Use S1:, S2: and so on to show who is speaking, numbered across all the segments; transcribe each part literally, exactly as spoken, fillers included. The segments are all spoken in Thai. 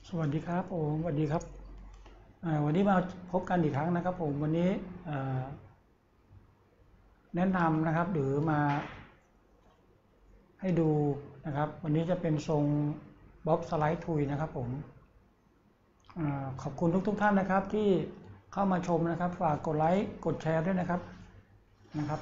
S1: สวัสดีครับผมสวัสดีครับวันนี้มาพบกันอีกครั้งนะครับผมวันนี้แนะนำนะครับหรือมาให้ดูนะครับวันนี้จะเป็นทรงบ๊อบสไลด์ทุยนะครับผมขอบคุณทุกๆท่านนะครับที่เข้ามาชมนะครับฝากกดไลค์กดแชร์ด้วยนะครับนะครับ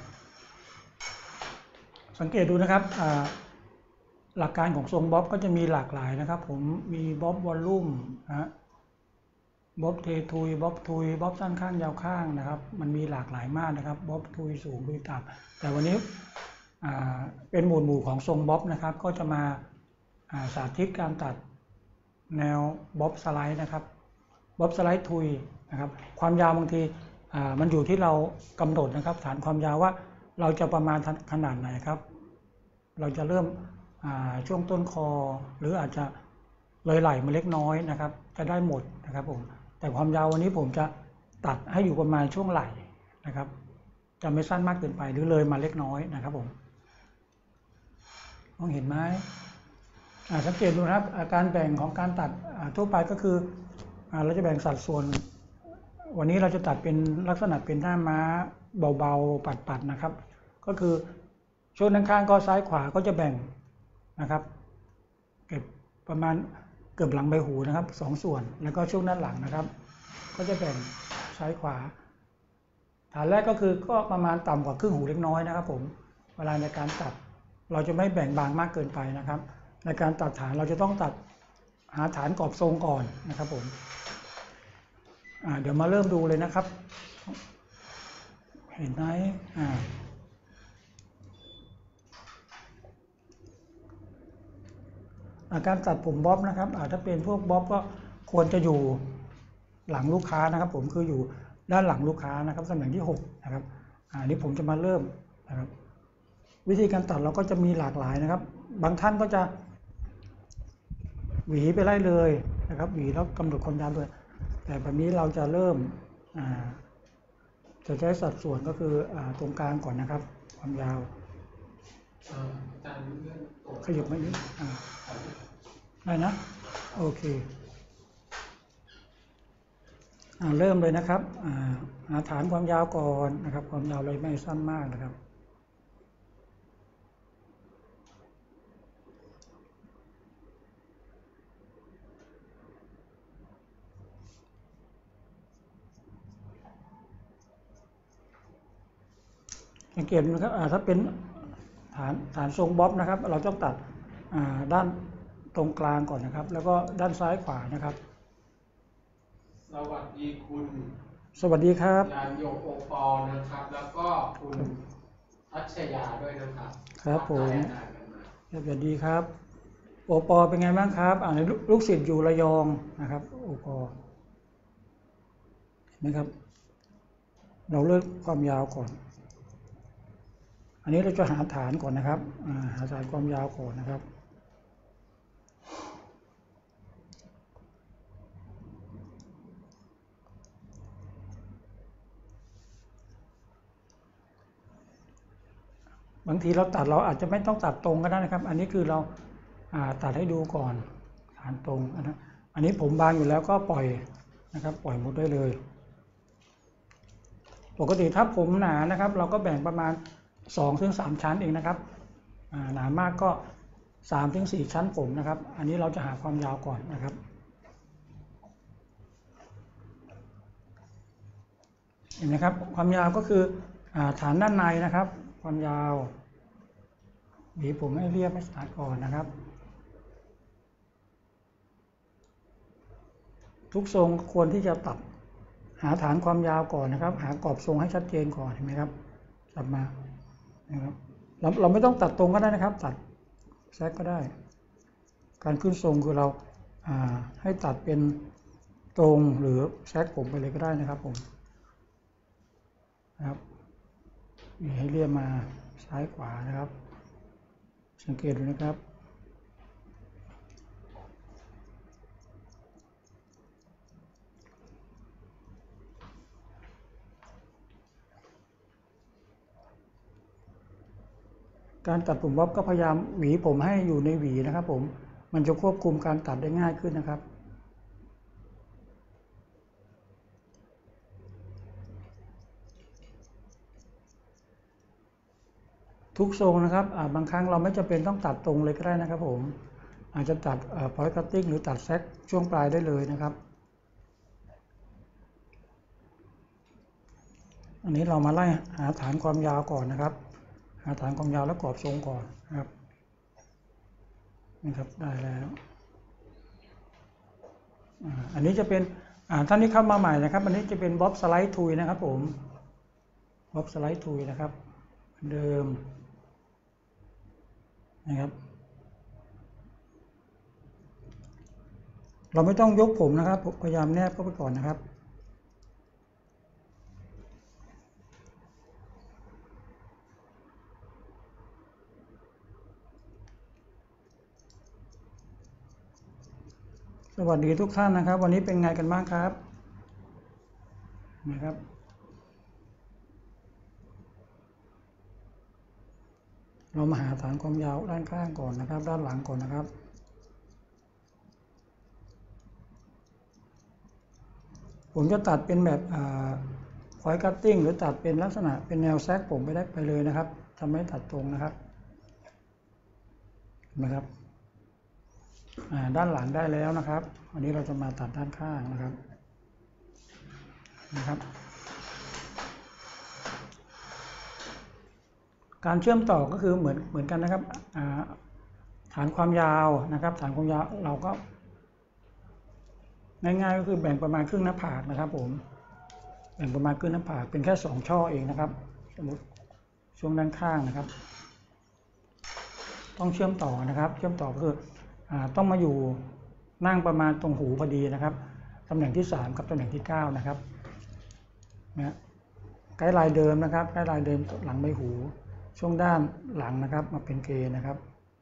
S1: สังเกตดูนะครับหลักการของทรงบ๊อบก็จะมีหลากหลายนะครับผมมีบ๊อบวอลลุ่มนะบ๊อบเททุยบ๊อบทุยบ๊อบสั้นข้างยาวข้างนะครับมันมีหลากหลายมากนะครับบ๊อบทุยสูงทุยต่ำแต่วันนี้เป็นหมวดหมู่ของทรงบ๊อบนะครับก็จะมาสาธิตการตัดแนวบ๊อบสไลด์นะครับบ๊อบสไลด์ทุยนะครับความยาวบางทีมันอยู่ที่เรากำหนดนะครับฐานความยาวว่าเราจะประมาณขนาดไหนครับเราจะเริ่มช่วงต้นคอหรืออาจจะเลยไหล่มาเล็กน้อยนะครับจะได้หมดนะครับผมแต่ความยาววันนี้ผมจะตัดให้อยู่ประมาณช่วงไหล่นะครับจะไม่สั้นมากเกินไปหรือเลยมาเล็กน้อยนะครับผมมองเห็นไหมสังเกตดูนะครับอาการแบ่งของการตัดทั่วไปก็คือเราจะแบ่งสัดส่วนวันนี้เราจะตัดเป็นลักษณะเป็นหน้าม้าเบาๆปัดๆนะครับก็คือช่วงด้านข้างก็ซ้ายขวาก็จะแบ่งนะครับเก็บประมาณเกือบหลังใบหูนะครับสองส่วนแล้วก็ช่วงด้านหลังนะครับก็จะแบ่งซ้ายขวาฐานแรกก็คือก็ประมาณต่ำกว่าครึ่งหูเล็กน้อยนะครับผมเวลาในการตัดเราจะไม่แบ่งบางมากเกินไปนะครับในการตัดฐานเราจะต้องตัดหาฐานกรอบทรงก่อนนะครับผมเดี๋ยวมาเริ่มดูเลยนะครับเห็นไหมการตัดผมบ๊อบนะครับถ้าเป็นพวกบ๊อบก็ควรจะอยู่หลังลูกค้านะครับผมคืออยู่ด้านหลังลูกค้านะครับตำแหน่งที่หกนะครับอันนี้ผมจะมาเริ่มนะครับวิธีการตัดเราก็จะมีหลากหลายนะครับบางท่านก็จะหวีไปไล่เลยนะครับหวีแล้วกำหนดความยาวด้วยแต่แบบนี้เราจะเริ่มจะใช้สัดส่วนก็คือตรงกลางก่อนนะครับความยาวขยับมานิดได้นะโอเคเริ่มเลยนะครับหาฐานความยาวก่อนนะครับความยาวเลยไม่สั้นมากนะครับสังเกตนะครับถ้าเป็นฐานฐานทรงบ๊อบนะครับเราต้องตัดด้านตรงกลางก่อนนะครับแล้วก็ด้านซ้ายขวานะครับ
S2: สวัสดีคุณ
S1: สวัสดีครับ
S2: ยานโยโอปอนะครับแล้วก็คุณทัชยาด้วยนะครับ
S1: ครับผมสวัสดีครับโอปอเป็นไงบ้างครับอ่าลูกศิษย์อยู่ระยองนะครับโอปอนะครับเราเลือกความยาวก่อนอันนี้เราจะหาฐานก่อนนะครับหาฐานความยาวก่อนนะครับบางทีเราตัดเราอาจจะไม่ต้องตัดตรงก็ได้นะครับอันนี้คือเราตัดให้ดูก่อนฐานตรงนะอันนี้ผมบางอยู่แล้วก็ปล่อยนะครับปล่อยหมดได้เลยปกติถ้าผมหนานะครับเราก็แบ่งประมาณสองถึงสามชั้นเองนะครับหนามากก็สามถึงสี่ชั้นผมนะครับอันนี้เราจะหาความยาวก่อนนะครับเห็นไหมครับความยาวก็คือฐานด้านในนะครับความยาวเดี๋ยวผมให้เรียบให้สะอาดก่อนนะครับทุกทรงควรที่จะตัดหาฐานความยาวก่อนนะครับหากรอบทรงให้ชัดเจนก่อนเห็นไหมครับตัดมานะครับเราเราไม่ต้องตัดตรงก็ได้นะครับตัดแซกก็ได้การขึ้นทรงคือเราให้ตัดเป็นตรงหรือแซกผมไปเลยก็ได้นะครับผมนะครับมีให้เรียบมาซ้ายขวานะครับสังเกตดูนะครับการตัดผมบ๊อบก็พยายามหวีผมให้อยู่ในหวีนะครับผมมันจะควบคุมการตัดได้ง่ายขึ้นนะครับทุกทรงนะครับบางครั้งเราไม่จำเป็นต้องตัดตรงเลยก็ได้นะครับผมอาจจะตัดพอยต์คัตติ้งหรือตัดแซกช่วงปลายได้เลยนะครับอันนี้เรามาไล่หาฐานความยาวก่อนนะครับหาฐานความยาวและกรอบทรงก่อนนะครับนะครับได้แล้วอันนี้จะเป็นท่านที่เข้ามาใหม่นะครับอันนี้จะเป็นบ๊อบสไลด์ทุยนะครับผมบ๊อบสไลด์ทุยนะครับเดิมนะครับเราไม่ต้องยกผมนะครับพยายามแนบเข้าไปก่อนนะครับสวัสดีทุกท่านนะครับวันนี้เป็นไงกันบ้างครับนะครับเรามาหาฐานความยาวด้านข้างก่อนนะครับด้านหลังก่อนนะครับผมจะตัดเป็นแบบพอยต์คัตติ้งหรือตัดเป็นลักษณะเป็นแนวแซกผมไปได้ไปเลยนะครับทำให้ตัดตรงนะครับนะครับด้านหลังได้แล้วนะครับวันนี้เราจะมาตัดด้านข้างนะครับนะครับการเชื่อมต่อก็คือเหมือนเหมือนกันนะครับฐานความยาวนะครับฐานความยาวเราก็ง่ายๆก็คือแบ่งประมาณครึ่งหน้าผากนะครับผมแบ่งประมาณครึ่งหน้าผากเป็นแค่สองช่อเองนะครับสมมติช่วงด้านข้างนะครับต้องเชื่อมต่อนะครับเชื่อมต่อก็คือต้องมาอยู่นั่งประมาณตรงหูพอดีนะครับตำแหน่งที่สามกับตำแหน่งที่เก้านะครับนะไกด์ไลน์เดิมนะครับไกด์ไลน์เดิมหลังใบหูช่วงด้านหลังนะครับมาเป็นเกณฑ์นะครับ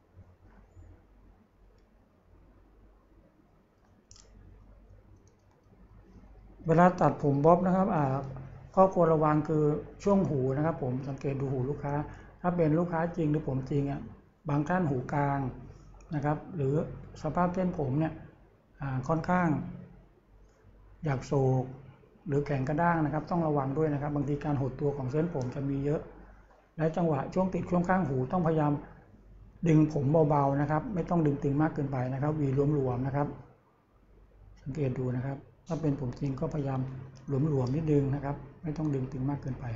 S1: เวลาตัดผมบ๊อบนะครับข้อควรระวังคือช่วงหูนะครับผมสังเกตดูหูลูกค้าถ้าเป็นลูกค้าจริงหรือผมจริงอ่ะบางท่านหูกลางนะครับหรือสภาพเส้นผมเนี่ยค่อนข้างอยากโศกหรือแข็งกระด้างนะครับต้องระวังด้วยนะครับบางทีการหดตัวของเส้นผมจะมีเยอะและจังหวะช่วงติดช่วงข้างหูต้องพยายามดึงผมเบาๆนะครับไม่ต้องดึงตึงมากเกินไปนะครับวีรวมๆนะครับสังเกตดูนะครับถ้าเป็นผมจริงก็พยายามหลวมๆนิดนึงนะครับไม่ต้องดึงตึงมากเกินไป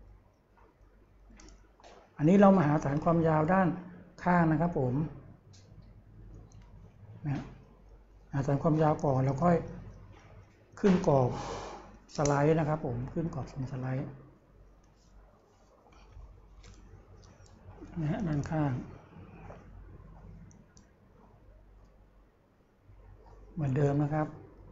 S1: อันนี้เรามาหาฐานความยาวด้านข้างนะครับผมนะหาฐานความยาวก่อนแล้วค่อยขึ้นกรอบสไลด์นะครับผมขึ้นกรอบทรงสไลด์นะฮะด้านข้างเหมือนเดิมนะครับ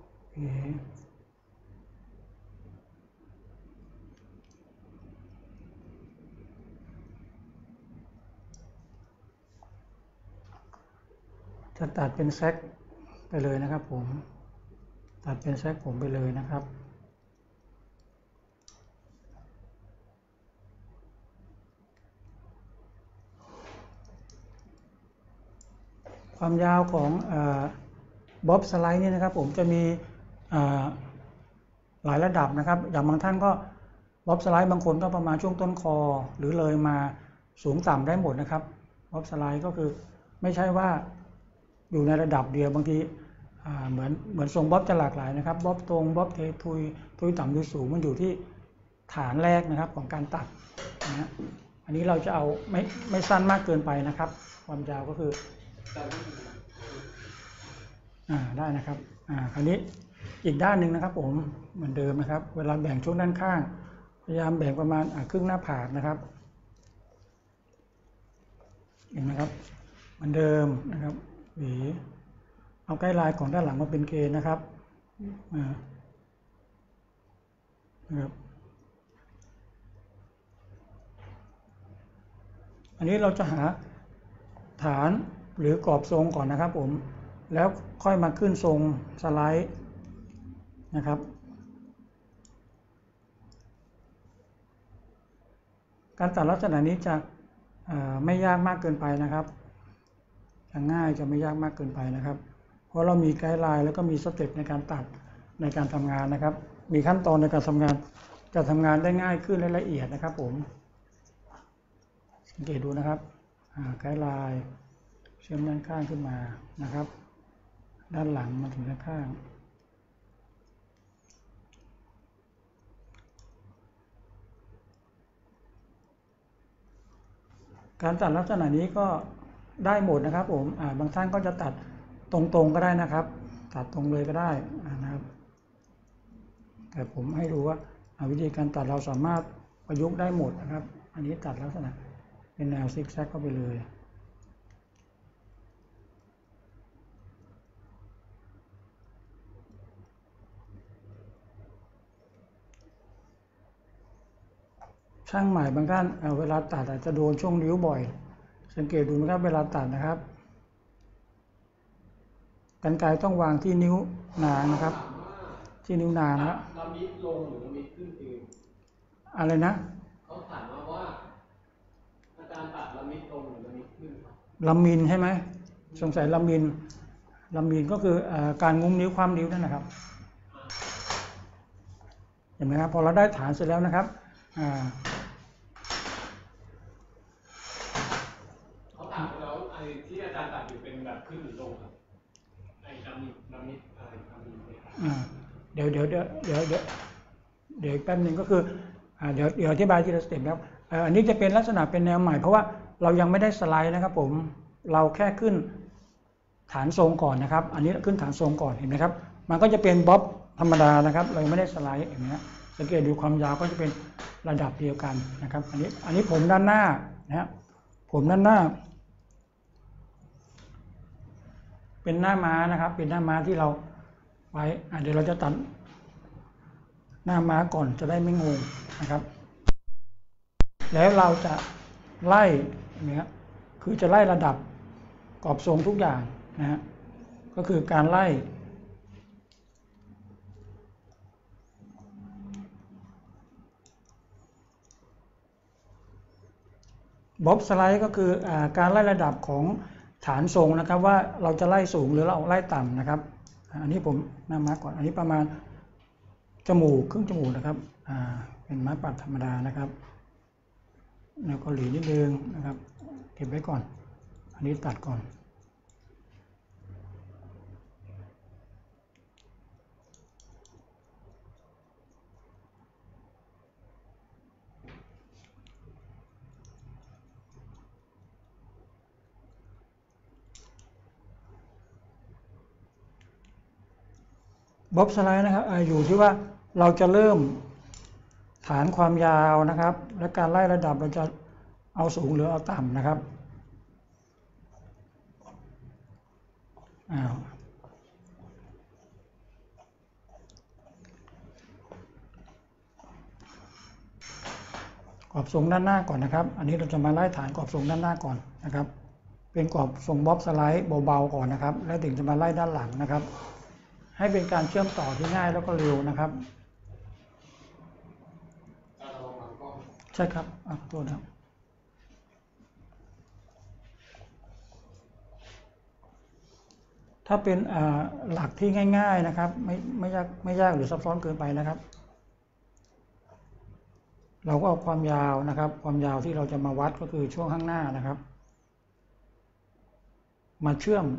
S1: จะตัดเป็นแซกไปเลยนะครับผมตัดเป็นแซกผมไปเลยนะครับความยาวของบ๊อบสไลด์นี่นะครับผมจะมีหลายระดับนะครับอย่างบางท่านก็บ๊อบสไลด์บางคนก็ประมาณช่วงต้นคอหรือเลยมาสูงต่ำได้หมดนะครับบ๊อบสไลด์ก็คือไม่ใช่ว่าอยู่ในระดับเดียวบางทีเหมือนเหมือนทรงบ๊อบจะหลากหลายนะครับบ๊อบตรงบ๊อบเททุยทุยต่ำทุยสูงมันอยู่ที่ฐานแรกนะครับของการตัดนะอันนี้เราจะเอาไม่ไม่สั้นมากเกินไปนะครับความยาวก็คืออ่าได้นะครับอ่าคราวนี้อีกด้านหนึ่งนะครับผมเหมือนเดิมนะครับเวลาแบ่งช่วงด้านข้างพยายามแบ่งประมาณครึ่งหน้าผากนะครับเห็นไหมครับเหมือนเดิมนะครับหวีเอาไกด์ไลน์ของด้านหลังมาเป็นเกณฑ์นะครับอ่านะครับอันนี้เราจะหาฐานหรือกรอบทรงก่อนนะครับผมแล้วค่อยมาขึ้นทรงสไลด์นะครับการตัดลักษณะนี้จะไม่ยากมากเกินไปนะครับจะง่ายจะไม่ยากมากเกินไปนะครับเพราะเรามีไกด์ไลน์แล้วก็มีสเต็ปในการตัดในการทำงานนะครับมีขั้นตอนในการทำงานจะทำงานได้ง่ายขึ้นและละเอียดนะครับผมสังเกตดูนะครับไกด์ไลน์เชื่อมด้านข้างขึ้นมานะครับด้านหลังมาถึงด้านข้างการตัดลักษณะนี้ก็ได้หมดนะครับผมบางท่านก็จะตัดตรงๆก็ได้นะครับตัดตรงเลยก็ได้นะครับแต่ผมให้ดูว่าวิธีการตัดเราสามารถประยุกต์ได้หมดนะครับอันนี้ตัดลักษณะเป็นแนวซิกแซกเข้าไปเลยช่างใหม่บางท่านเวลาตัดอาจจะโดนช่วงนิ้วบ่อยสังเกตดูนะครับเวลาตัดนะครับกรรไกรต้องวางที่นิ้วนางนะครับที่นิ้วนางนะ
S2: ละมิดลงหรือละมิดขึ้นเอง
S1: อะไรนะ
S2: เขาถามมาว่าอาจารย์ตัดละมิดลงหรือละมิดขึ้น
S1: ละมินใช่ไหมสงสัยละมินละมินก็คือการงุ้มนิ้วความนิ้วนั่นนะครับเห็นไหมครับพอเราได้ฐานเสร็จแล้วนะครับ
S2: เขาถามแล้วไอ้ที่อาจารย์ตัดอยู่เป็นแบบขึ้นหรือลงครับไอ้ละมิดละมิดอะไรละมิด
S1: เดี๋ยวเดี๋ยวเดี๋ยวเดี๋ยวเดี๋ยวเดี๋ยวแป๊บนึงก็คือเดี๋ยวเดี๋ยวอธิบายทีละสเต็ปครับอันนี้จะเป็นลักษณะเป็นแนวใหม่เพราะว่าเรายังไม่ได้สไลด์นะครับผมเราแค่ขึ้นฐานทรงก่อนนะครับอันนี้ขึ้นฐานทรงก่อนเห็นไหมครับมันก็จะเป็นบ๊อบธรรมดานะครับเราไม่ได้สไลด์เห็นไหมครับสังเกตดูความยาวก็จะเป็นระดับเดียวกันนะครับอันนี้อันนี้ผมด้านหน้านะฮะผมด้านหน้าเป็นหน้าม้านะครับเป็นหน้าม้าที่เราไว้เดี๋ยวเราจะตัดหน้าม้าก่อนจะได้ไม่งงนะครับแล้วเราจะไล่เนี่ยคือจะไล่ระดับกรอบทรงทุกอย่างนะฮะก็คือการไล่บ๊อบสไลด์ก็คือการไล่ระดับของฐานทรงนะครับว่าเราจะไล่สูงหรือเราไล่ต่ำนะครับอันนี้ผมหน้าม้าก่อนอันนี้ประมาณจมูกครึ่งจมูกนะครับเป็นไม้ปัดธรรมดานะครับแนวเกาหลีนิดนึงนะครับเก็บไว้ก่อนอันนี้ตัดก่อนบ๊อบสไลด์นะครับอยู่ที่ว่าเราจะเริ่มฐานความยาวนะครับและการไล่ระดับเราจะเอาสูงหรือเอาต่ำนะครับอ้าวกรอบทรงด้านหน้าก่อนนะครับอันนี้เราจะมาไล่ฐานกรอบทรงด้านหน้าก่อนนะครับเป็นกรอบทรงบ๊อบสไลด์เบาๆก่อนนะครับแล้วถึงจะมาไล่ด้านหลังนะครับให้เป็นการเชื่อมต่อที่ง่ายแล้วก็เร็วนะครับใช่ครับอ่ะตัวนะถ้าเป็นหลักที่ง่ายๆนะครับไม่ไม่ยากไม่ยากหรือซับซ้อนเกินไปนะครับเราก็เอาความยาวนะครับความยาวที่เราจะมาวัดก็คือช่วงข้างหน้านะครับมาเชื่อม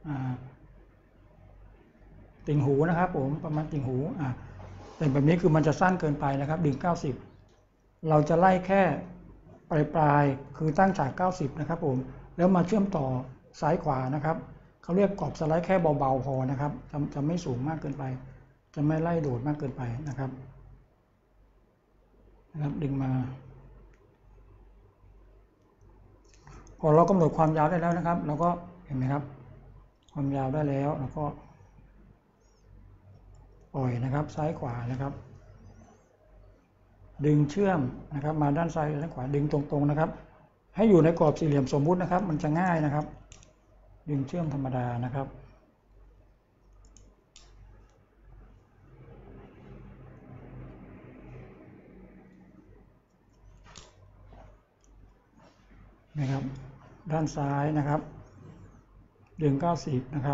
S1: ติ่งหูนะครับผมประมาณติ่งหูอ่ะแต่แบบนี้คือมันจะสั้นเกินไปนะครับดึงเก้าสิบเราจะไล่แค่ปลายปลายคือตั้งจากเก้าสิบนะครับผมแล้วมาเชื่อมต่อซ้ายขวานะครับเขาเรียกกรอบสไลด์แค่เบาๆพอนะครับจะจะไม่สูงมากเกินไปจะไม่ไล่โดดมากเกินไปนะครับนะครับดึงมาพอเรากำหนดความยาวได้แล้วนะครับเราก็เห็นไหมครับความยาวได้แล้วเราก็ปล่อยนะครับซ้ายขวานะครับดึงเชื่อมนะครับมาด้านซ้ายด้านขวาดึงตรงๆนะครับให้อยู่ในกรอบสี่เหลี่ยมสมมุตินะครับมันจะง่ายนะครับดึงเชื่อมธรรมดานะครับนะครับด้านซ้ายนะครับดึงเก้าสิบนะครับ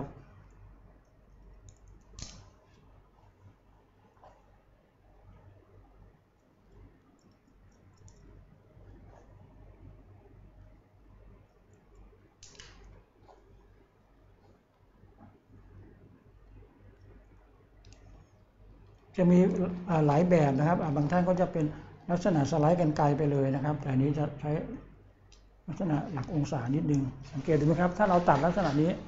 S1: จะมีหลายแบบนะครับบางท่านก็จะเป็นลักษณะสไลด์กันไกลไปเลยนะครับแต่อันนี้จะใช้ลักษณะหลักองศานิดนึงสังเกตดูไหมครับถ้าเราตัดลักษณะนี้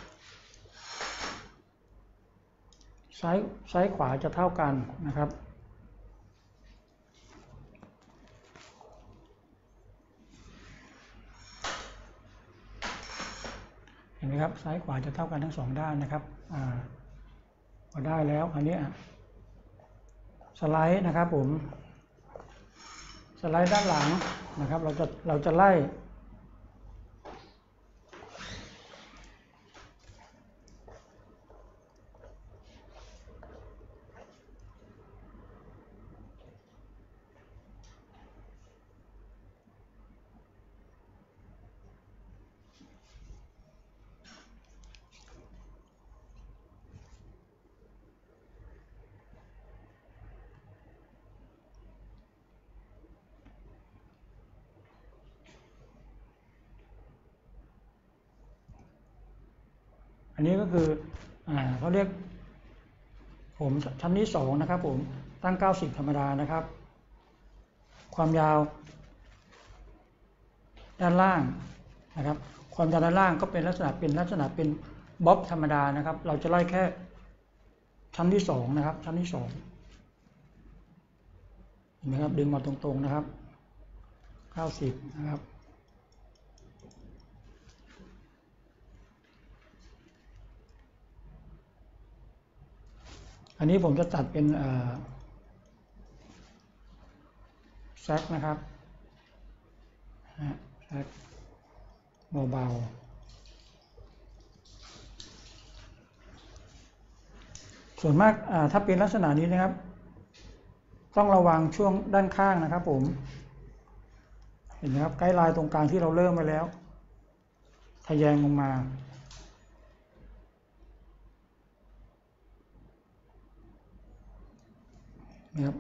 S1: ซ้ายซ้ายขวาจะเท่ากันนะครับเห็นไหมครับซ้ายขวาจะเท่ากันทั้งสองด้านนะครับอ่าพอได้แล้วอันนี้สไลด์นะครับผมสไลด์ด้านหลังนะครับเราจะเราจะไล่อันนี้ก็คืออ่าเขาเรียกผมชั้นที่สองนะครับผมตั้งเก้าสิบธรรมดานะครับความยาวด้านล่างนะครับความยาวด้านล่างก็เป็นลักษณะเป็นลักษณะเป็นบ๊อบธรรมดานะครับเราจะไล่แค่ชั้นที่สองนะครับชั้นที่สองเห็นไหมครับดึงมาตรงๆนะครับเก้าสิบนะครับอันนี้ผมจะตัดเป็นแซกนะครับแซกเบาๆส่วนมากถ้าเป็นลักษณะนี้นะครับต้องระวังช่วงด้านข้างนะครับผมเห็นไหมครับไกด์ไลน์ตรงกลางที่เราเริ่มไปแล้วทะแยงลงมานะครับ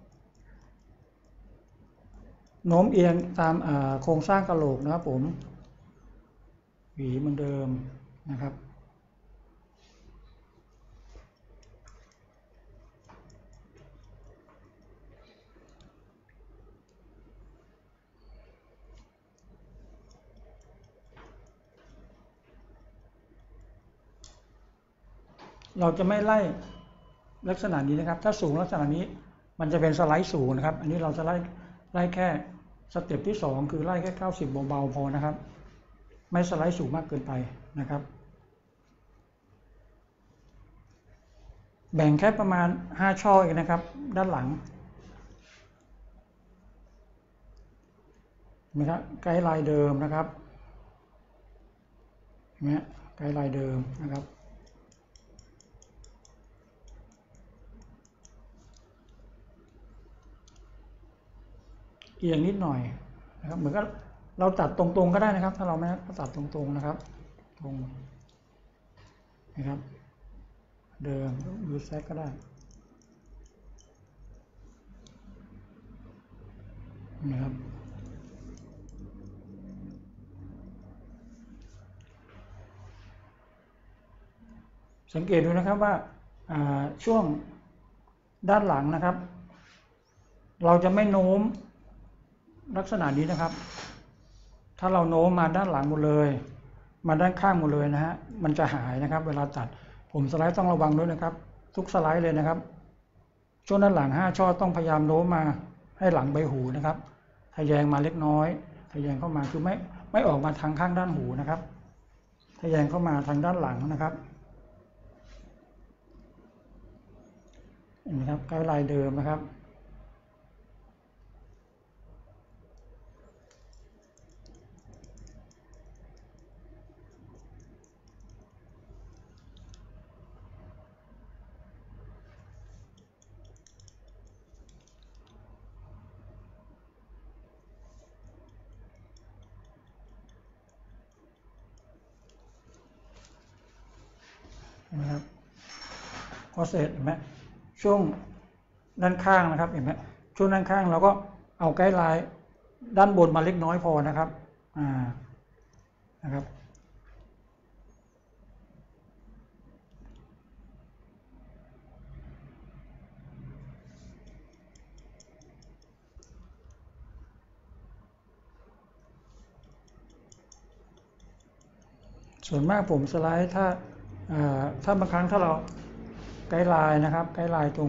S1: โน้มเอียงตามโครงสร้างกะโหลกนะครับผมหวีเหมือนเดิมนะครับเราจะไม่ไล่ลักษณะนี้นะครับถ้าสูงลักษณะนี้มันจะเป็นสไลด์สูงนะครับอันนี้เราจะไล่ไล่แค่สเต็ปที่สองคือไล่แค่เก้าสิบเบาๆพอนะครับไม่สไลด์สูงมากเกินไปนะครับแบ่งแค่ประมาณห้าช่อเองนะครับด้านหลังนะครับไกด์ไลน์เดิมนะครับเนี่ยไกด์ไลน์เดิมนะครับเอียงนิดหน่อยนะครับเหมือนกับเราตัดตรงๆก็ได้นะครับถ้าเราไม่ตัดตรงๆนะครับตรงนะครับเดิมยูแซกก็ได้นะครับสังเกตดูนะครับว่าช่วงด้านหลังนะครับเราจะไม่โน้มลักษณะนี้นะครับถ้าเราโน้มมาด้านหลังหมดเลยมาด้านข้างหมดเลยนะฮะมันจะหายนะครับเวลาตัดผมสไลด์ต้องระวังด้วยนะครับทุกสไลด์เลยนะครับช่วงด้านหลังห้าช่อต้องพยายามโน้มมาให้หลังใบหูนะครับทะแยงมาเล็กน้อยทะแยงเข้ามาคือไม่ไม่ออกมาทางข้างด้านหูนะครับทะแยงเข้ามาทางด้านหลังนะครับเห็นไหมครับไกด์ไลน์เดิมนะครับนะครับพอเสร็จเห็นไหมช่วงด้านข้างนะครับเห็นไหมช่วงด้านข้างเราก็เอาไกด์ไลน์ด้านบนมาเล็กน้อยพอนะครับอ่านะครับส่วนมากผมสไลด์ถ้าถ้าบางครั้งถ้าเราไกด์ไลน์นะครับไกด์ไลน์ตรง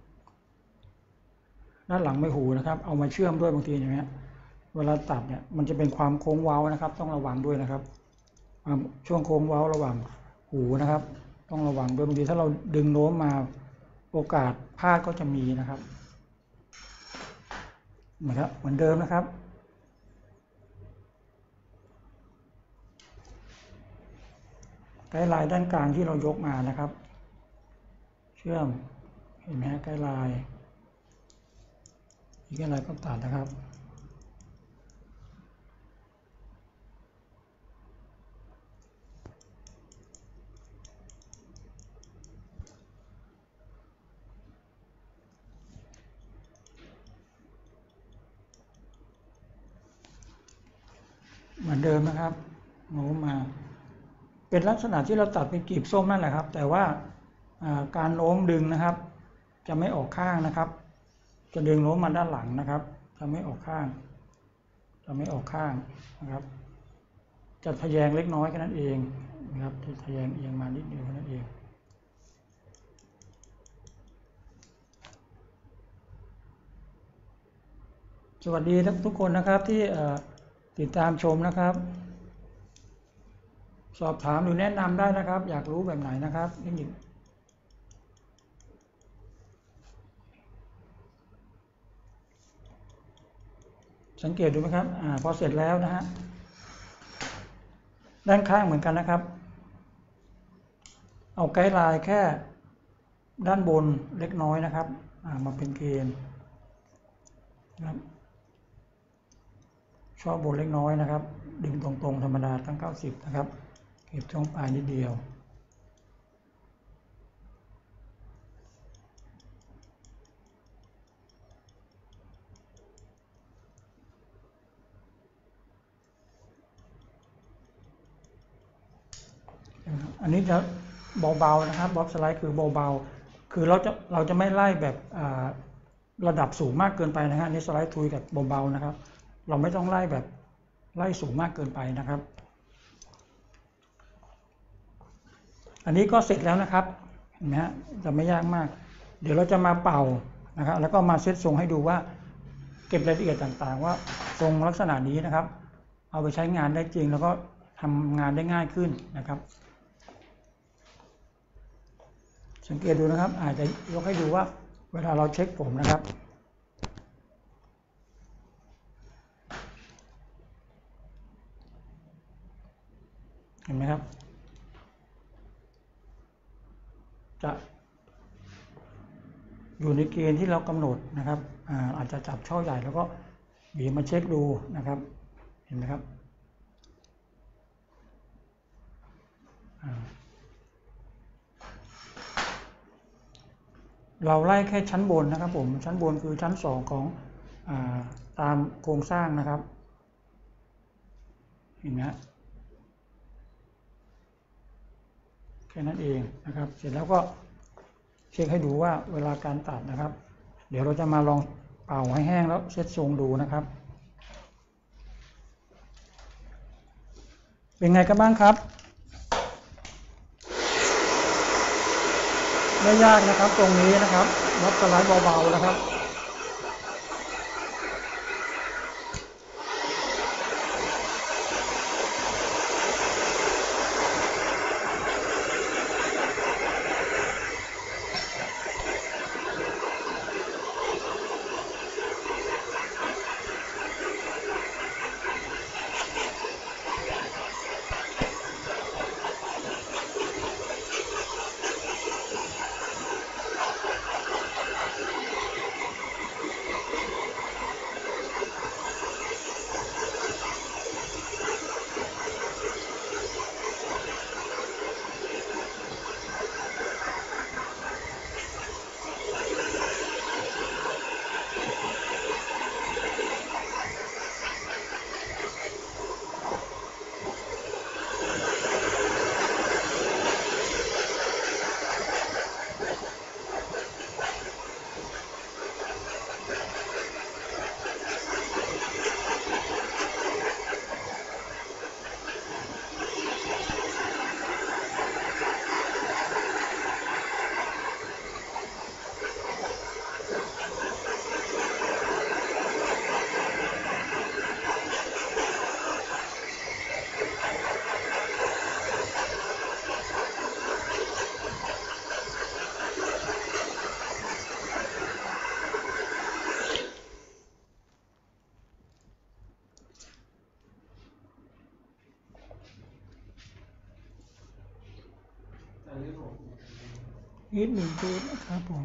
S1: ด้านหลังใบหูนะครับเอามาเชื่อมด้วยบางทีอย่างเงี้ยเวลาตัดเนี่ยมันจะเป็นความโค้งเว้านะครับต้องระวังด้วยนะครับช่วงโค้งเว้าระหว่างหูนะครับต้องระวังด้วยบางทีถ้าเราดึงโน้มมาโอกาสพลาดก็จะมีนะครับเหมือนครับเหมือนเดิมนะครับไกด์ไลน์ด้านกลางที่เรายกมานะครับเชื่อมเห็นไหมไกด์ไลน์อีกไกด์ไลน์ก็ตัดนะครับเหมือนเดิมนะครับโน้มมาเป็นลักษณะที่เราตัดเป็นกลีบส้มนั่นแหละครับแต่ว่าการโน้มดึงนะครับจะไม่ออกข้างนะครับจะดึงโน้มมาด้านหลังนะครับจะไม่ออกข้างจะไม่ออกข้างนะครับจะทะแยงเล็กน้อยแค่นั้นเองนะครับจะทะแยงเอียงมานิดเดียวแค่นั้นเองสวัสดีทุกคนนะครับที่ติดตามชมนะครับสอบถามหรือแนะนำได้นะครับอยากรู้แบบไหนนะครับนี่สังเกตดูไหมครับอ่าพอเสร็จแล้วนะฮะด้านข้างเหมือนกันนะครับเอาไกด์ไลน์แค่ด้านบนเล็กน้อยนะครับอ่ามาเป็นเกณฑ์นะครับชอบบนเล็กน้อยนะครับดึงตรงๆธรรมดาทั้งเก้าสิบนะครับเก็บช่วงปลายนิดเดียวอันนี้จะเบาๆนะครับบ๊อบสไลด์คือเบาๆคือเราจะเราจะไม่ไล่แบบระดับสูงมากเกินไปนะฮะนี่สไลด์ทุยกับเบาๆนะครับเราไม่ต้องไล่แบบไล่สูงมากเกินไปนะครับอันนี้ก็เสร็จแล้วนะครับเห็นไหมฮะจะไม่ยากมากเดี๋ยวเราจะมาเป่านะครับแล้วก็มาเซตทรงให้ดูว่าเก็บรายละเอียดต่างๆว่าทรงลักษณะนี้นะครับเอาไปใช้งานได้จริงแล้วก็ทำงานได้ง่ายขึ้นนะครับสังเกตดูนะครับอาจจะยกให้ดูว่าเวลาเราเช็คผมนะครับเห็นไหมครับจะอยู่ในเกณฑ์ที่เรากำหนดนะครับ อา, อาจจะจับช่อใหญ่แล้วก็หวีมาเช็คดูนะครับเห็นไหมครับเราไล่แค่ชั้นบนนะครับผมชั้นบนคือชั้นสองของอ่าตามโครงสร้างนะครับเห็นไหมแค่นั้นเองนะครับเสร็จแล้วก็เช็คให้ดูว่าเวลาการตัดนะครับเดี๋ยวเราจะมาลองเป่าให้แห้งแล้วเช็ดทรงดูนะครับเป็นไงกันบ้างครับไม่ยากนะครับตรงนี้นะครับล็อกสไลด์เบาๆนะครับนิดหนึ่งจุดนะครับผม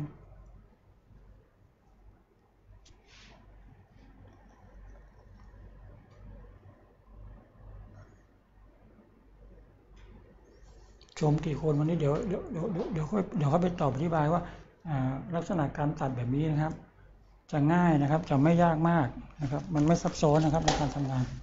S1: ชมกี่คนวันนี้เดี๋ยวเดี๋ยวเดี๋ยวเดี๋ยวค่อยเดี๋ยวเขาไปตอบอธิบายว่าลักษณะการตัดแบบนี้นะครับจะง่ายนะครับจะไม่ยากมากนะครับมันไม่ซับซ้อนนะครับในการทำงาน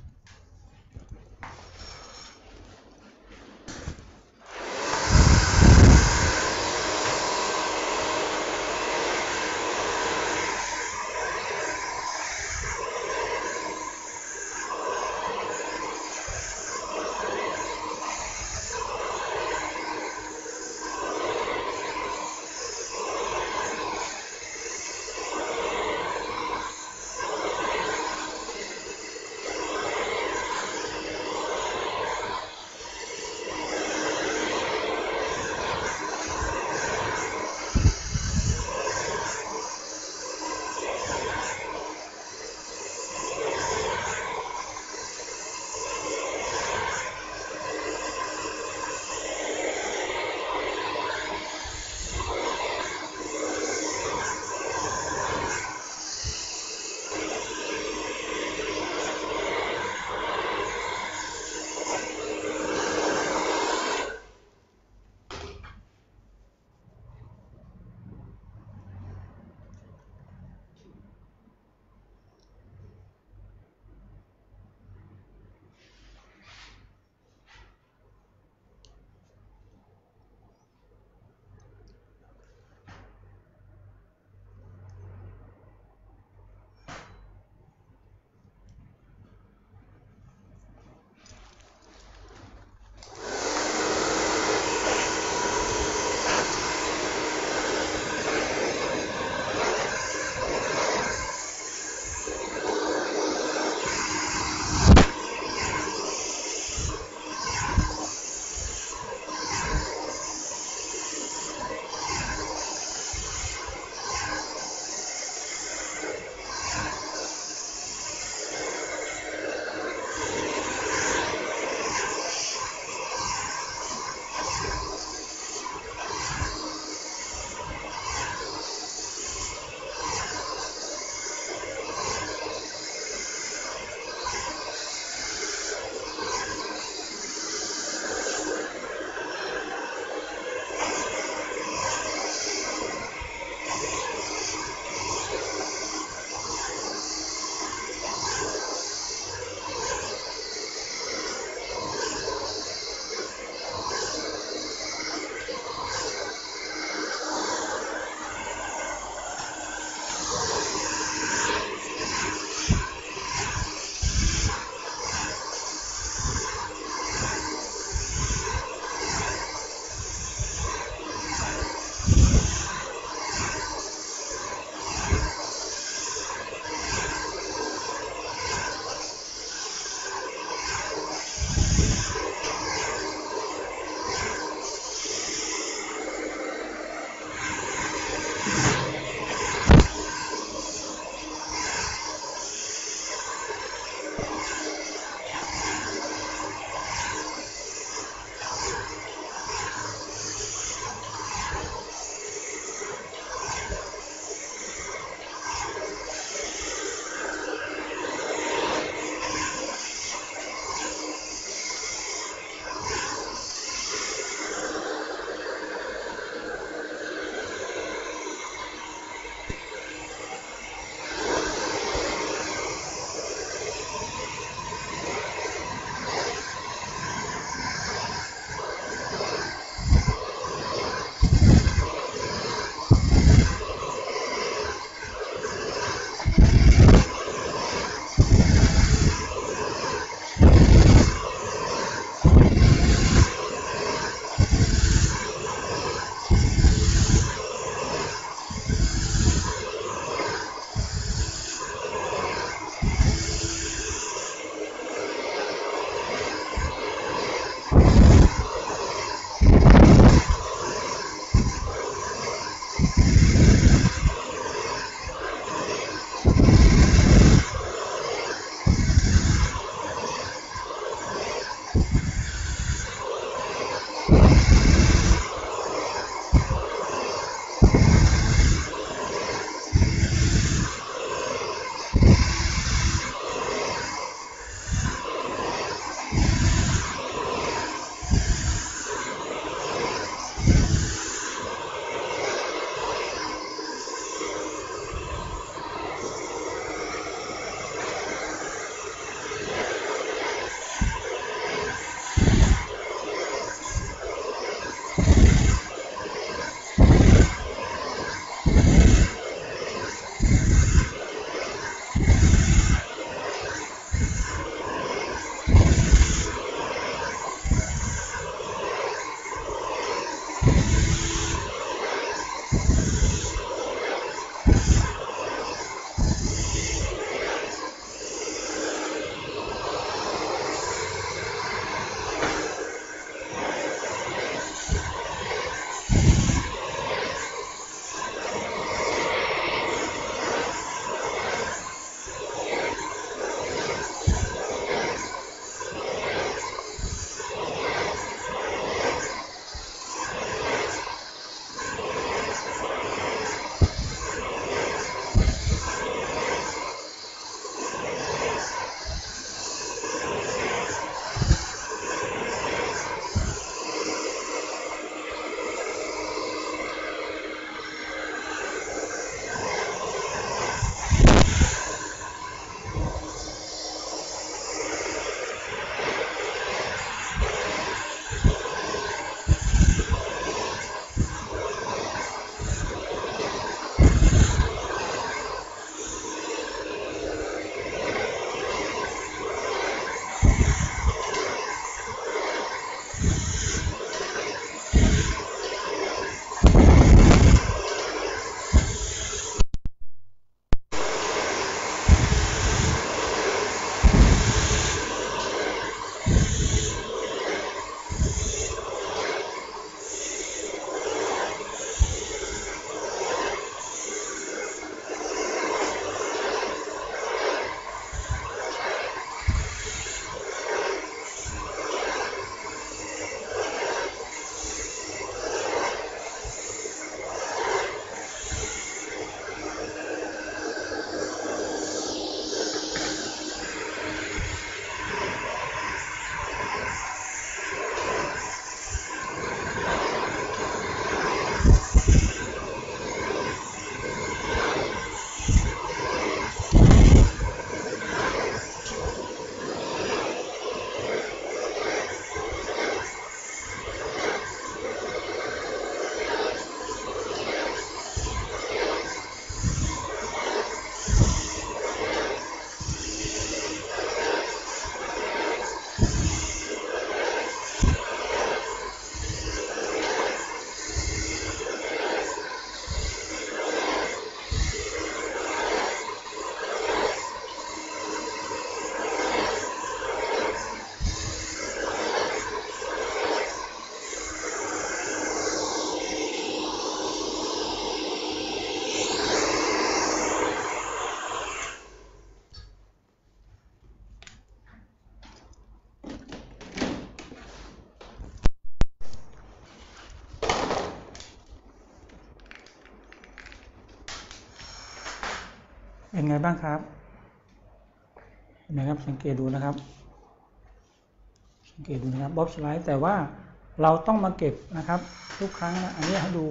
S1: เป็นไงบ้างครับเห็นไหมครับสังเกตดูนะครับสังเกตดูนะครับบ๊อบสไลด์แต่ว่าเราต้องมาเก็บนะครับทุกครั้งนะอันนี้ให้ดู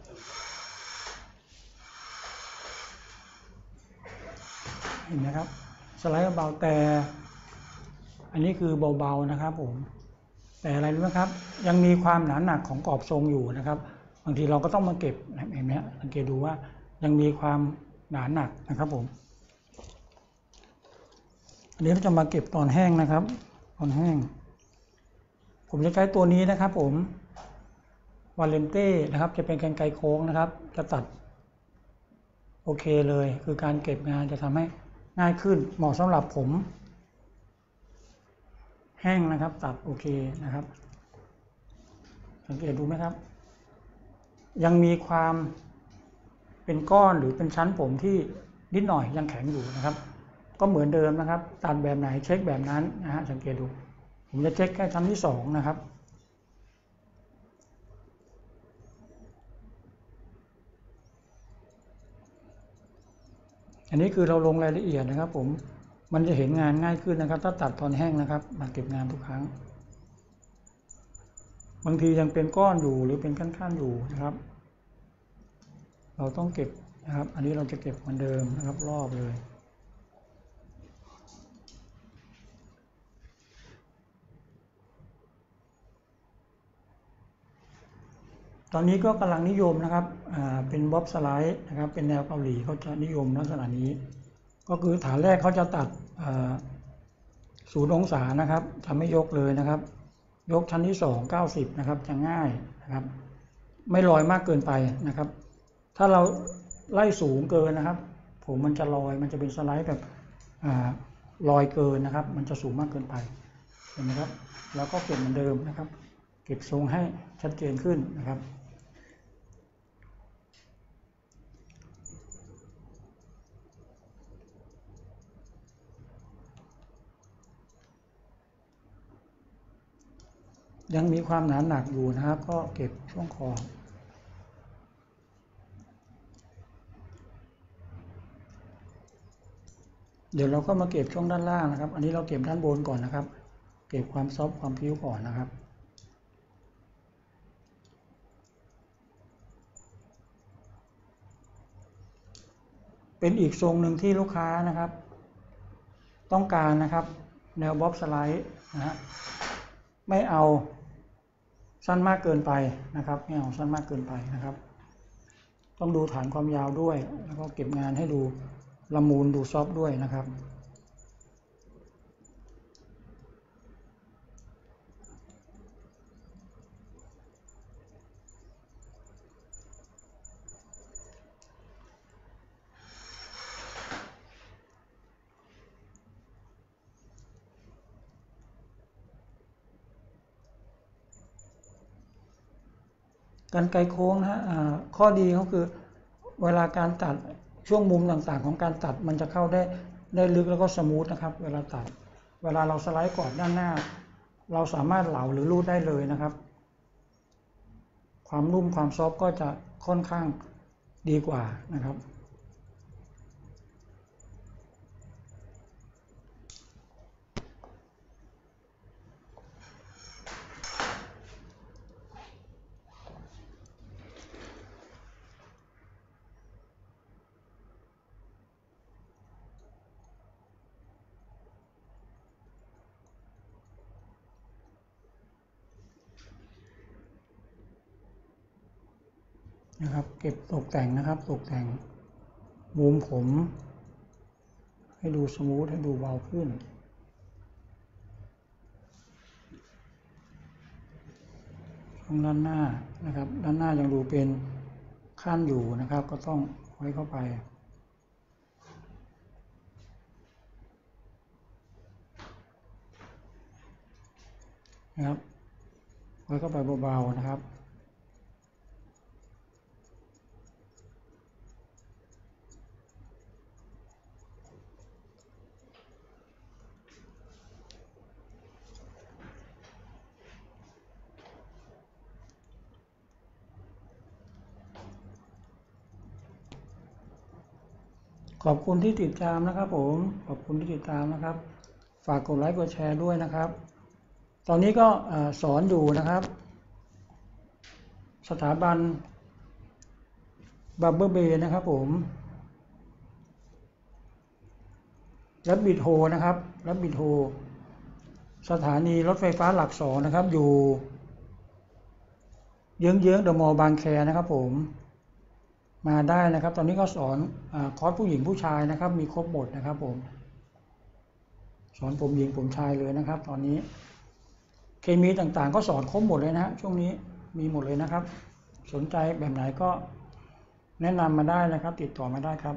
S1: เห็นไหมครับสไลด์เบาแต่อันนี้คือเบาๆนะครับผมแต่อะไรรู้ไหมครับยังมีความหนาหนักของกรอบทรงอยู่นะครับบางทีเราก็ต้องมาเก็บเห็นไหมสังเกตดูว่ายังมีความหนาหนักนะครับผมอันนี้เราจะมาเก็บตอนแห้งนะครับตอนแห้งผมจะใช้ตัวนี้นะครับผมวาเลนเต้นะครับจะเป็นกรรไกรโค้งนะครับจะตัดโอเคเลยคือการเก็บงานจะทำให้ง่ายขึ้นเหมาะสำหรับผมแห้งนะครับตัดโอเคนะครับสังเกตดูไหมครับยังมีความเป็นก้อนหรือเป็นชั้นผมที่นิดหน่อยยังแข็งอยู่นะครับก็เหมือนเดิมนะครับตัดแบบไหนเช็คแบบนั้นนะฮะสังเกตดูผมจะเช็คแค่ชั้นที่สองนะครับอันนี้คือเราลงรายละเอียดนะครับผมมันจะเห็นงานง่ายขึ้นนะครับถ้าตัดตอนแห้งนะครับมาเก็บงานทุกครั้งบางทียังเป็นก้อนอยู่หรือเป็นขั้นๆอยู่นะครับเราต้องเก็บนะครับอันนี้เราจะเก็บเหมือนเดิมนะครับรอบเลยตอนนี้ก็กำลังนิยมนะครับเป็นบ๊อบสไลด์นะครับเป็นแนวเกาหลีเขาจะนิยมลักษณะนี้ก็คือฐานแรกเขาจะตัดศูนย์องศานะครับจะไม่ยกเลยนะครับยกชั้นที่สองเก้าสิบนะครับจะง่ายนะครับไม่ลอยมากเกินไปนะครับถ้าเราไล่สูงเกินนะครับผมมันจะลอยมันจะเป็นสไลด์แบบลอยเกินนะครับมันจะสูงมากเกินไปเห็นไหมครับแล้วก็เก็บเหมือนเดิมนะครับเก็บทรงให้ชัดเจนขึ้นนะครับยังมีความหนาหนักอยู่นะครับก็เก็บช่วงคอเดี๋ยวเราก็มาเก็บช่วงด้านล่างนะครับอันนี้เราเก็บด้านบนก่อนนะครับเก็บความซอฟต์ความพิ้วก่อนนะครับเป็นอีกทรงหนึ่งที่ลูกค้านะครับต้องการนะครับแนวบ๊อบสไลด์นะฮะไม่เอาสั้นมากเกินไปนะครับไม่เอาสั้นมากเกินไปนะครับต้องดูฐานความยาวด้วยแล้วก็เก็บงานให้ดูละมุนดูซอฟต์ด้วยนะครับกรรไกรโค้งนะฮะข้อดีก็คือเวลาการตัดช่วงมุมต่างๆของการตัดมันจะเข้าได้ได้ลึกแล้วก็สมูทนะครับเวลาตัดเวลาเราสไลด์กรอบด้านหน้าเราสามารถเหลาหรือรูดได้เลยนะครับความนุ่มความซอฟต์ก็จะค่อนข้างดีกว่านะครับนะครับเก็บตกแต่งนะครับตกแต่งมุมผมให้ดูสมูทให้ดูเบาขึ้นตรงด้านหน้านะครับด้านหน้ายังดูเป็นขั้นอยู่นะครับก็ต้องไว้เข้าไปนะครับไว้เข้าไปเบาๆนะครับขอบคุณที่ติดตามนะครับผมขอบคุณที่ติดตามนะครับฝากกดไลค์กดแชร์ด้วยนะครับตอนนี้ก็สอนอยู่นะครับสถาบันบับเบิลเบย์นะครับผมรับบิดโฮนะครับรับบิดโฮสถานีรถไฟฟ้าหลักสองนะครับอยู่เยื้องๆเดอะมอลล์บางแคนะครับผมมาได้นะครับตอนนี้ก็สอนคอร์สผู้หญิงผู้ชายนะครับมีครบหมดนะครับผมสอนผมหญิงผมชายเลยนะครับตอนนี้เคมีต่างๆก็สอนครบหมดเลยนะฮะช่วงนี้มีหมดเลยนะครับสนใจแบบไหนก็แนะนำมาได้นะครับติดต่อมาได้ครับ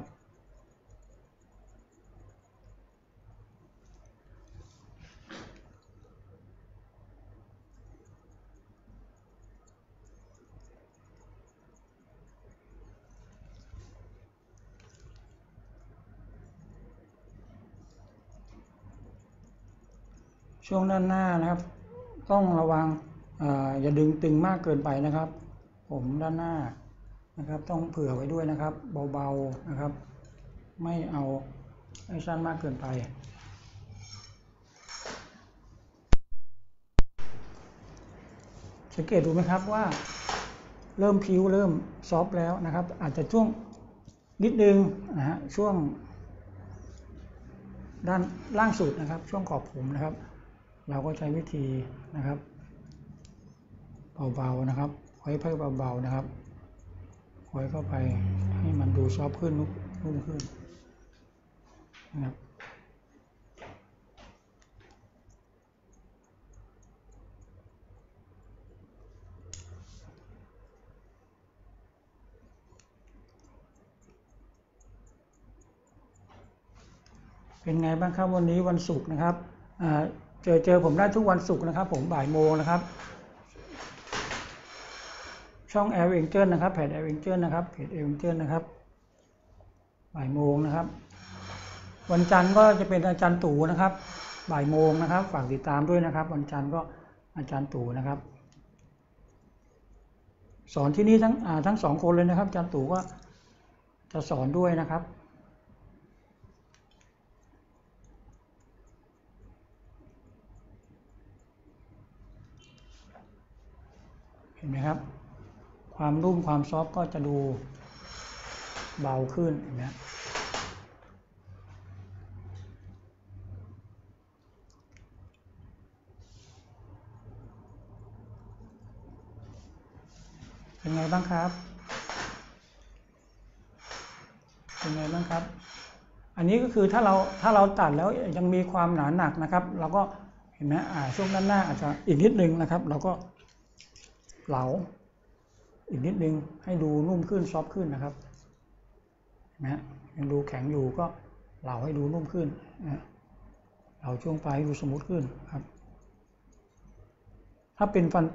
S1: ช่วงด้านหน้านะครับต้องระวังอย่าดึงตึงมากเกินไปนะครับผมด้านหน้านะครับต้องเผื่อไว้ด้วยนะครับเบาๆนะครับไม่เอาให้สั้นมากเกินไปสังเกตดูไหมครับว่าเริ่มผิวเริ่มซอฟต์แล้วนะครับอาจจะช่วงนิดนึงนะฮะช่วงด้านล่างสุดนะครับช่วงขอบผมนะครับเราก็ใช้วิธีนะครับเบาๆนะครับค่อยๆเบาๆนะครับค่อยเข้าไปให้มันดูซอฟต์ขึ้นนุ่มขึ้นนะครับเป็นไงบ้างครับวันนี้วันศุกร์นะครับเจอเจอผมได้ทุกวันศุกร์นะครับผมบ่ายโมงนะครับช่องแอร์เองเจิลนะครับเพจแอร์เองเจิลนะครับเพจแอร์เองเจิลนะครับบ่ายโมงนะครับวันจันทร์ก็จะเป็นอาจารย์ตู่นะครับบ่ายโมงนะครับฝากติดตามด้วยนะครับวันจันทร์ก็อาจารย์ตู่นะครับสอนที่นี่ทั้งทั้งสองคนเลยนะครับอาจารย์ตู่ก็จะสอนด้วยนะครับเห็นไหมครับความนุ่มความซอฟต์ก็จะดูเบาขึ้นนะเป็นไงบ้างครับเป็นไงบ้างครับอันนี้ก็คือถ้าเราถ้าเราตัดแล้วยังมีความหนาหนักนะครับเราก็เห็นไหมอ่าช่วงด้านหน้าอาจจะอีกนิดนึงนะครับเราก็เหลาอีกนิดนึงให้ดูนุ่มขึ้นซอฟต์ขึ้นนะครับนะยังดูแข็งอยู่ก็เหลาให้ดูนุ่มขึ้นนะเหลาช่วงปลายให้ดูสมูทขึ้นครับถ้าเป็นฟัน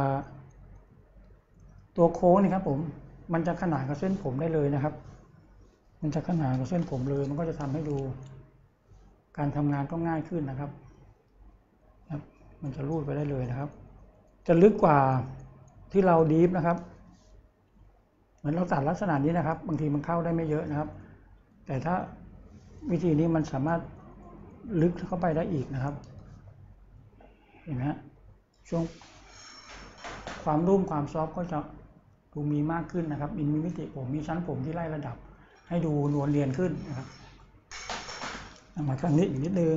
S1: ตัวโค้งนี่ครับผมมันจะขนานกับเส้นผมได้เลยนะครับมันจะขนานกับเส้นผมเลยมันก็จะทำให้ดูการทำงานก็ง่ายขึ้นนะครับมันจะรูดไปได้เลยนะครับจะลึกกว่าที่เราดีฟนะครับเหมือนเราตัดลักษณะนี้นะครับบางทีมันเข้าได้ไม่เยอะนะครับแต่ถ้าวิธีนี้มันสามารถลึกเข้าไปได้อีกนะครับเห็นไหมฮะช่วงความนุ่มความซอฟต์ก็จะดูมีมากขึ้นนะครับมีมิติผมมีชั้นผมที่ไล่ระดับให้ดูนวลเนียนขึ้นนะครับมาครั้งนี้อีกนิดนึง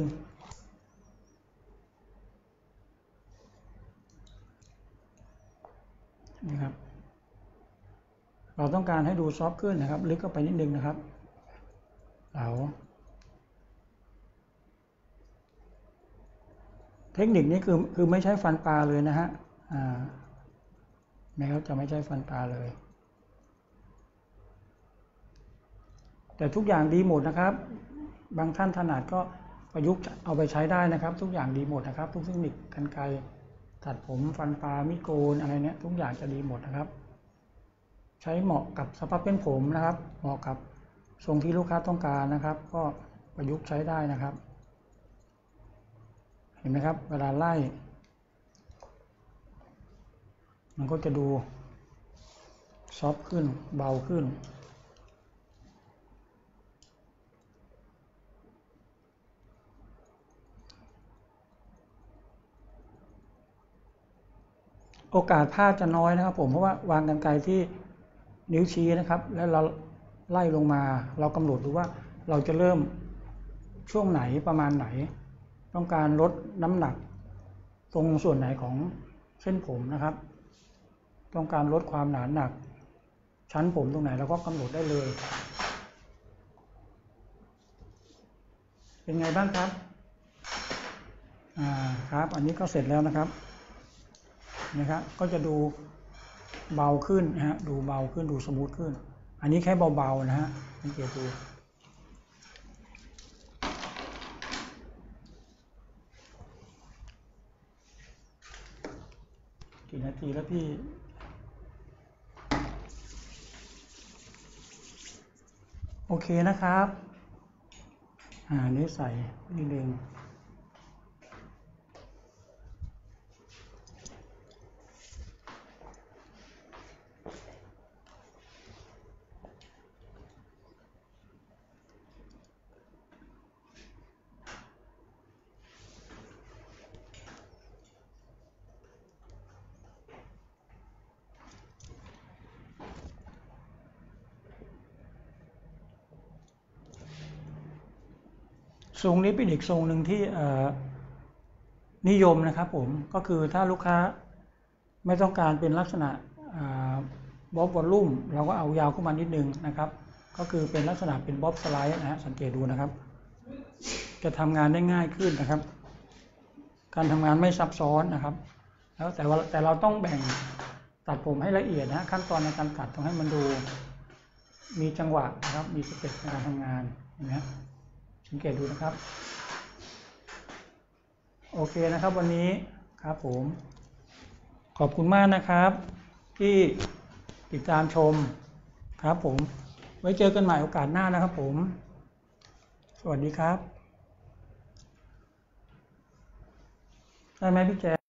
S1: นะครับเราต้องการให้ดูซอฟต์ขึ้นนะครับลึกเข้าไปนิดนึงนะครับเราเทคนิคนี้คือคือไม่ใช้ฟันปลาเลยนะฮะอ่าไม่ครับจะไม่ใช้ฟันปลาเลยแต่ทุกอย่างดีหมดนะครับบางท่านถนัดก็ประยุกต์เอาไปใช้ได้นะครับทุกอย่างดีหมดนะครับทุกเทคนิคกรรไกรตัดผมฟันปลามิโกนอะไรเนี้ยทุกอย่างจะดีหมดนะครับใช้เหมาะกับสภาพเป็นผมนะครับเหมาะกับทรงที่ลูกค้าต้องการนะครับก็ประยุกต์ใช้ได้นะครับเห็นไหมครับเวลาไล่มันก็จะดูซอฟต์ขึ้นเบาขึ้นโอกาสพลาดจะน้อยนะครับผมเพราะว่าวางกรรไกรที่นิ้วชี้นะครับแล้วเราไล่ลงมาเรากำหนดดูว่าเราจะเริ่มช่วงไหนประมาณไหนต้องการลดน้ำหนักตรงส่วนไหนของเส้นผมนะครับต้องการลดความหนาหนักชั้นผมตรงไหนเราก็กำหนดได้เลยเป็นไงบ้างครับอ่าครับอันนี้ก็เสร็จแล้วนะครับนะครับก็จะดูเบาขึ้นนะฮะดูเบาขึ้นดูสมูทขึ้นอันนี้แค่เบาๆนะฮะสังเกตดูกี่นาทีแล้วพี่โอเคนะครับอ่านี้ใส่นิดนึงทรงนี้เป็นอีกทรงหนึ่งที่นิยมนะครับผมก็คือถ้าลูกค้าไม่ต้องการเป็นลักษณะบ๊อบวอลลุ่มเราก็เอายาวขึ้นมานิดนึงนะครับก็คือเป็นลักษณะเป็นบ๊อบสไลด์นะฮะสังเกตดูนะครับจะทำงานได้ง่ายขึ้นนะครับการทำงานไม่ซับซ้อนนะครับแล้วแต่ว่าแต่เราต้องแบ่งตัดผมให้ละเอียดนะขั้นตอนในการตัดต้องให้มันดูมีจังหวะนะครับมีสเต็ปในการทำงานเห็นไหมสังเกตดูนะครับโอเคนะครับวันนี้ครับผมขอบคุณมากนะครับที่ติดตามชมครับผมไว้เจอกันใหม่โอกาสหน้านะครับผมสวัสดีครับได้ไหมพี่แจ